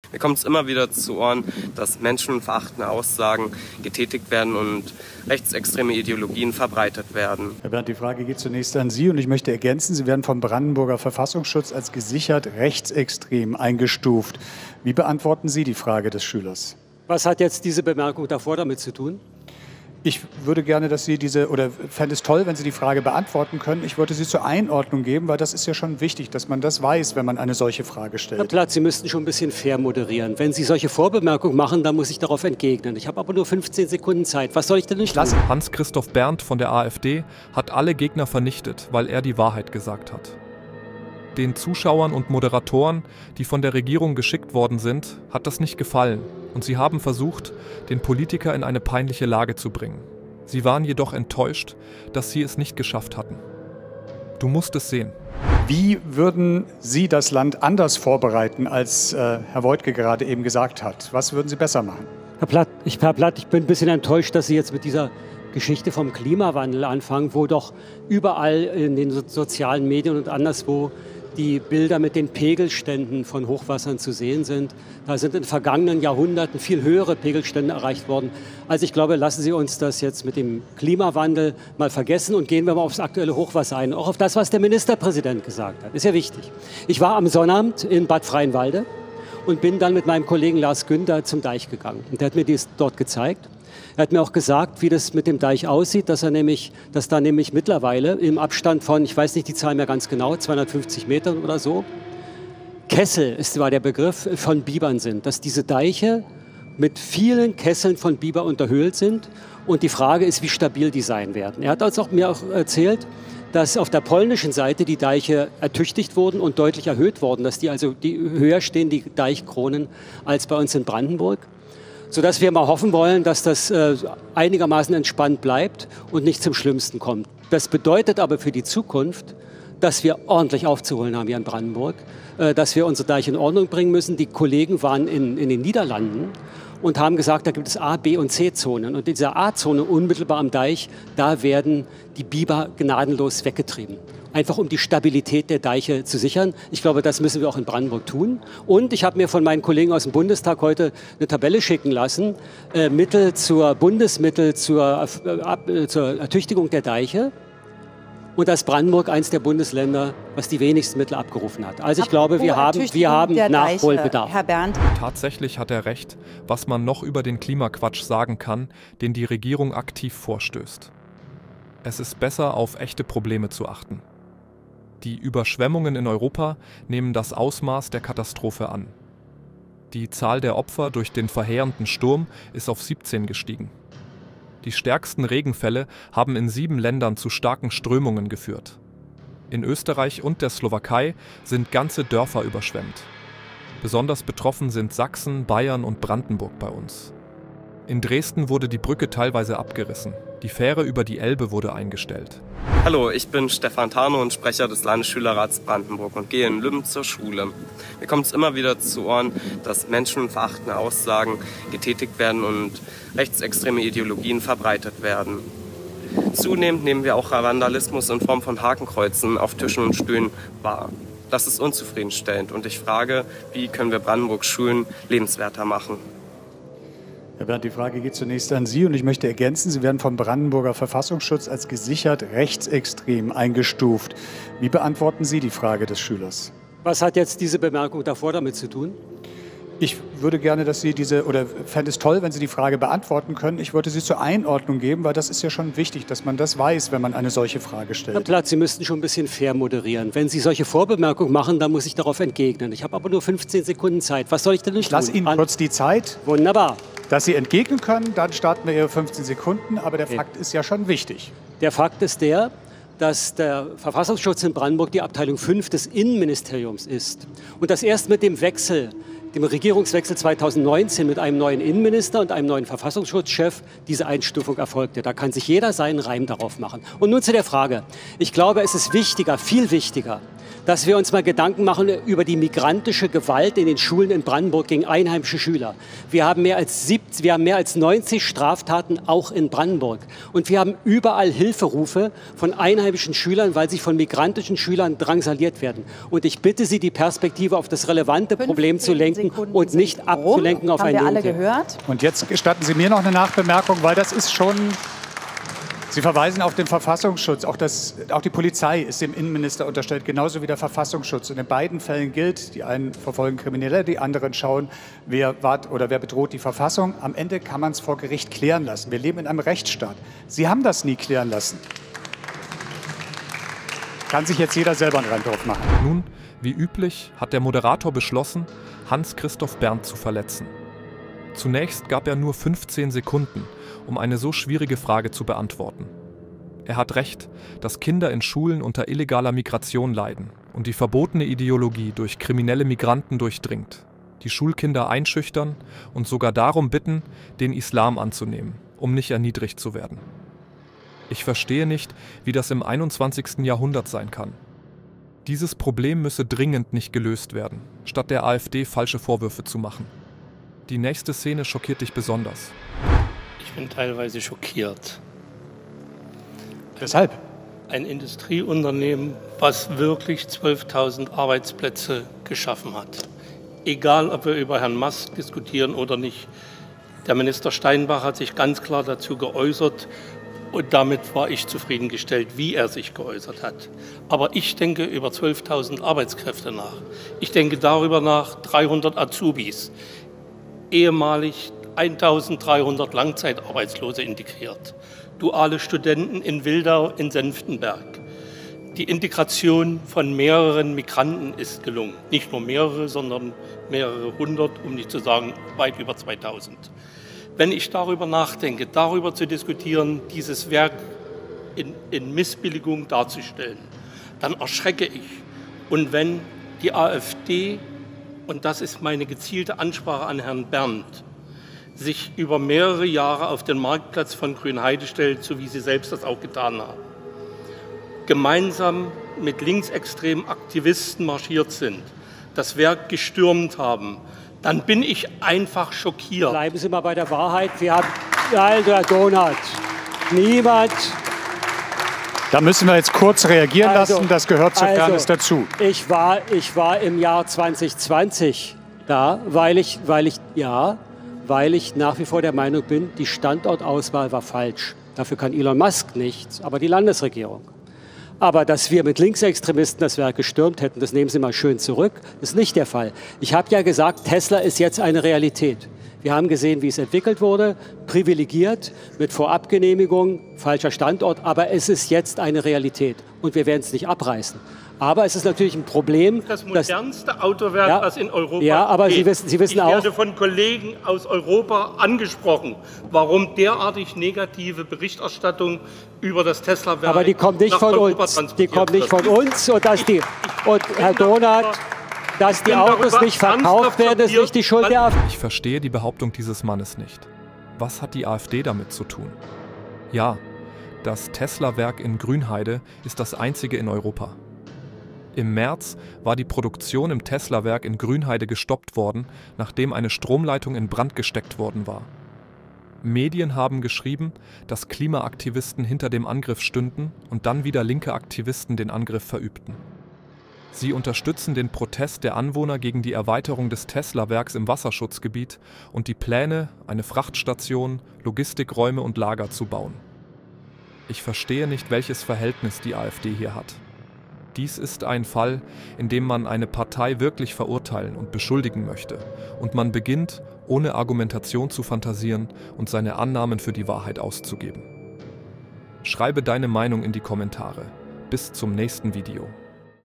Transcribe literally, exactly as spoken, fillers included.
Mir kommt es immer wieder zu Ohren, dass menschenverachtende Aussagen getätigt werden und rechtsextreme Ideologien verbreitet werden. Herr Berndt, die Frage geht zunächst an Sie und ich möchte ergänzen, Sie werden vom Brandenburger Verfassungsschutz als gesichert rechtsextrem eingestuft. Wie beantworten Sie die Frage des Schülers? Was hat jetzt diese Bemerkung davor damit zu tun? Ich würde gerne, dass Sie diese, oder fände es toll, wenn Sie die Frage beantworten können. Ich wollte sie zur Einordnung geben, weil das ist ja schon wichtig, dass man das weiß, wenn man eine solche Frage stellt. Herr Platz, Sie müssten schon ein bisschen fair moderieren. Wenn Sie solche Vorbemerkungen machen, dann muss ich darauf entgegnen. Ich habe aber nur fünfzehn Sekunden Zeit. Was soll ich denn nicht tun? Hans-Christoph Berndt von der AfD hat alle Gegner vernichtet, weil er die Wahrheit gesagt hat. Den Zuschauern und Moderatoren, die von der Regierung geschickt worden sind, hat das nicht gefallen. Und sie haben versucht, den Politiker in eine peinliche Lage zu bringen. Sie waren jedoch enttäuscht, dass sie es nicht geschafft hatten. Du musst es sehen. Wie würden Sie das Land anders vorbereiten, als äh, Herr Woidke gerade eben gesagt hat? Was würden Sie besser machen? Herr Platt, ich, Herr Platt, ich bin ein bisschen enttäuscht, dass Sie jetzt mit dieser Geschichte vom Klimawandel anfangen, wo doch überall in den so sozialen Medien und anderswo die Bilder mit den Pegelständen von Hochwassern zu sehen sind. Da sind in vergangenen Jahrhunderten viel höhere Pegelstände erreicht worden. Also ich glaube, lassen Sie uns das jetzt mit dem Klimawandel mal vergessen und gehen wir mal aufs aktuelle Hochwasser ein. Auch auf das, was der Ministerpräsident gesagt hat. Ist ja wichtig. Ich war am Sonnabend in Bad Freienwalde und bin dann mit meinem Kollegen Lars Günther zum Deich gegangen. Und der hat mir dies dort gezeigt. Er hat mir auch gesagt, wie das mit dem Deich aussieht, dass, er nämlich, dass da nämlich mittlerweile im Abstand von, ich weiß nicht die Zahl mehr ganz genau, zweihundertfünfzig Metern oder so, Kessel ist, war der Begriff, von Bibern sind. Dass diese Deiche mit vielen Kesseln von Biber unterhöhlt sind. Und die Frage ist, wie stabil die sein werden. Er hat uns auch, mir auch erzählt, dass auf der polnischen Seite die Deiche ertüchtigt wurden und deutlich erhöht wurden, dass die also die höher stehen, die Deichkronen, als bei uns in Brandenburg. Sodass wir mal hoffen wollen, dass das äh, einigermaßen entspannt bleibt und nicht zum Schlimmsten kommt. Das bedeutet aber für die Zukunft, dass wir ordentlich aufzuholen haben hier in Brandenburg, äh, dass wir unsere Deiche in Ordnung bringen müssen. Die Kollegen waren in, in den Niederlanden und haben gesagt, da gibt es A-, B- und C-Zonen. Und in dieser A-Zone unmittelbar am Deich, da werden die Biber gnadenlos weggetrieben. Einfach um die Stabilität der Deiche zu sichern. Ich glaube, das müssen wir auch in Brandenburg tun. Und ich habe mir von meinen Kollegen aus dem Bundestag heute eine Tabelle schicken lassen, äh, Mittel zur Bundesmittel zur, äh, ab, äh, zur Ertüchtigung der Deiche. Und dass Brandenburg eins der Bundesländer, was die wenigsten Mittel abgerufen hat. Also ich glaube, wir haben, wir haben Nachholbedarf. Herr Berndt. Tatsächlich hat er recht, was man noch über den Klimaquatsch sagen kann, den die Regierung aktiv vorstößt. Es ist besser, auf echte Probleme zu achten. Die Überschwemmungen in Europa nehmen das Ausmaß der Katastrophe an. Die Zahl der Opfer durch den verheerenden Sturm ist auf siebzehn gestiegen. Die stärksten Regenfälle haben in sieben Ländern zu starken Strömungen geführt. In Österreich und der Slowakei sind ganze Dörfer überschwemmt. Besonders betroffen sind Sachsen, Bayern und Brandenburg bei uns. In Dresden wurde die Brücke teilweise abgerissen. Die Fähre über die Elbe wurde eingestellt. Hallo, ich bin Stefan Tarnow und Sprecher des Landesschülerrats Brandenburg und gehe in Lübben zur Schule. Mir kommt es immer wieder zu Ohren, dass menschenverachtende Aussagen getätigt werden und rechtsextreme Ideologien verbreitet werden. Zunehmend nehmen wir auch Vandalismus in Form von Hakenkreuzen auf Tischen und Stühlen wahr. Das ist unzufriedenstellend und ich frage, wie können wir Brandenburgs Schulen lebenswerter machen? Herr Berndt, die Frage geht zunächst an Sie und ich möchte ergänzen, Sie werden vom Brandenburger Verfassungsschutz als gesichert rechtsextrem eingestuft. Wie beantworten Sie die Frage des Schülers? Was hat jetzt diese Bemerkung davor damit zu tun? Ich würde gerne, dass Sie diese, oder fände es toll, wenn Sie die Frage beantworten können. Ich wollte sie zur Einordnung geben, weil das ist ja schon wichtig, dass man das weiß, wenn man eine solche Frage stellt. Herr Platz, Sie müssten schon ein bisschen fair moderieren. Wenn Sie solche Vorbemerkungen machen, dann muss ich darauf entgegnen. Ich habe aber nur fünfzehn Sekunden Zeit. Was soll ich denn nicht ich tun? Ich lasse Ihnen An kurz die Zeit. Wunderbar. Dass Sie entgegnen können, dann starten wir Ihre fünfzehn Sekunden. Aber der okay. Fakt ist ja schon wichtig. Der Fakt ist der, dass der Verfassungsschutz in Brandenburg die Abteilung fünf des Innenministeriums ist. Und dass erst mit dem Wechsel, dem Regierungswechsel zweitausendneunzehn mit einem neuen Innenminister und einem neuen Verfassungsschutzchef diese Einstufung erfolgte. Da kann sich jeder seinen Reim darauf machen. Und nun zu der Frage. Ich glaube, es ist wichtiger, viel wichtiger, dass wir uns mal Gedanken machen über die migrantische Gewalt in den Schulen in Brandenburg gegen einheimische Schüler. Wir haben mehr als siebzig, wir haben mehr als neunzig Straftaten auch in Brandenburg. Und wir haben überall Hilferufe von einheimischen Schülern, weil sie von migrantischen Schülern drangsaliert werden. Und ich bitte Sie, die Perspektive auf das relevante Problem zu lenken und nicht abzulenken auf ein Haben wir alle gehört? Und jetzt gestatten Sie mir noch eine Nachbemerkung, weil das ist schon... Sie verweisen auf den Verfassungsschutz. Auch, das, auch die Polizei ist dem Innenminister unterstellt, genauso wie der Verfassungsschutz. Und in beiden Fällen gilt, die einen verfolgen Kriminelle, die anderen schauen, wer, wart, oder wer bedroht die Verfassung. Am Ende kann man es vor Gericht klären lassen. Wir leben in einem Rechtsstaat. Sie haben das nie klären lassen. Kann sich jetzt jeder selber einen Reim drauf machen. Nun, wie üblich, hat der Moderator beschlossen, Hans-Christoph Berndt zu verletzen. Zunächst gab er nur fünfzehn Sekunden, um eine so schwierige Frage zu beantworten. Er hat recht, dass Kinder in Schulen unter illegaler Migration leiden und die verbotene Ideologie durch kriminelle Migranten durchdringt, die Schulkinder einschüchtern und sogar darum bitten, den Islam anzunehmen, um nicht erniedrigt zu werden. Ich verstehe nicht, wie das im einundzwanzigsten Jahrhundert sein kann. Dieses Problem müsse dringend nicht gelöst werden, statt der AfD falsche Vorwürfe zu machen. Die nächste Szene schockiert dich besonders. Ich bin teilweise schockiert. Weshalb? Ein Industrieunternehmen, was wirklich zwölftausend Arbeitsplätze geschaffen hat. Egal, ob wir über Herrn Musk diskutieren oder nicht. Der Minister Steinbach hat sich ganz klar dazu geäußert und damit war ich zufriedengestellt, wie er sich geäußert hat. Aber ich denke über zwölftausend Arbeitskräfte nach. Ich denke darüber nach, dreihundert Azubis, ehemalig eintausenddreihundert Langzeitarbeitslose integriert, duale Studenten in Wildau, in Senftenberg. Die Integration von mehreren Migranten ist gelungen. Nicht nur mehrere, sondern mehrere hundert, um nicht zu sagen weit über zweitausend. Wenn ich darüber nachdenke, darüber zu diskutieren, dieses Werk in, in Missbilligung darzustellen, dann erschrecke ich. Und wenn die AfD, und das ist meine gezielte Ansprache an Herrn Berndt, sich über mehrere Jahre auf den Marktplatz von Grünheide stellt, so wie Sie selbst das auch getan haben, gemeinsam mit linksextremen Aktivisten marschiert sind, das Werk gestürmt haben, dann bin ich einfach schockiert. Bleiben Sie mal bei der Wahrheit. Wir haben, also Herr Donath, niemand... Da müssen wir jetzt kurz reagieren also, lassen, das gehört zur also, Fairness dazu. Ich war, ich war im Jahr zwanzig zwanzig da, weil ich, weil ich, ja, weil ich nach wie vor der Meinung bin, die Standortauswahl war falsch. Dafür kann Elon Musk nichts, aber die Landesregierung. Aber dass wir mit Linksextremisten das Werk gestürmt hätten, das nehmen Sie mal schön zurück, ist nicht der Fall. Ich habe ja gesagt, Tesla ist jetzt eine Realität. Wir haben gesehen, wie es entwickelt wurde, privilegiert, mit Vorabgenehmigung, falscher Standort, aber es ist jetzt eine Realität und wir werden es nicht abreißen. Aber es ist natürlich ein Problem. Das modernste dass, Autowerk, ja, was in Europa Ja, aber steht. Sie wissen, Sie wissen ich auch... Ich werde von Kollegen aus Europa angesprochen, warum derartig negative Berichterstattung über das Tesla-Werk Aber die kommt nicht von uns. Die kommt nicht von uns. Und, dass die, und Herr Donath, dass die Autos nicht verkauft werden, ist nicht die Schuld der AfD. Ich verstehe die Behauptung dieses Mannes nicht. Was hat die AfD damit zu tun? Ja, das Tesla-Werk in Grünheide ist das einzige in Europa. Im März war die Produktion im Tesla-Werk in Grünheide gestoppt worden, nachdem eine Stromleitung in Brand gesteckt worden war. Medien haben geschrieben, dass Klimaaktivisten hinter dem Angriff stünden und dann wieder linke Aktivisten den Angriff verübten. Sie unterstützen den Protest der Anwohner gegen die Erweiterung des Tesla-Werks im Wasserschutzgebiet und die Pläne, eine Frachtstation, Logistikräume und Lager zu bauen. Ich verstehe nicht, welches Verhältnis die AfD hier hat. Dies ist ein Fall, in dem man eine Partei wirklich verurteilen und beschuldigen möchte und man beginnt, ohne Argumentation zu fantasieren und seine Annahmen für die Wahrheit auszugeben. Schreibe deine Meinung in die Kommentare. Bis zum nächsten Video.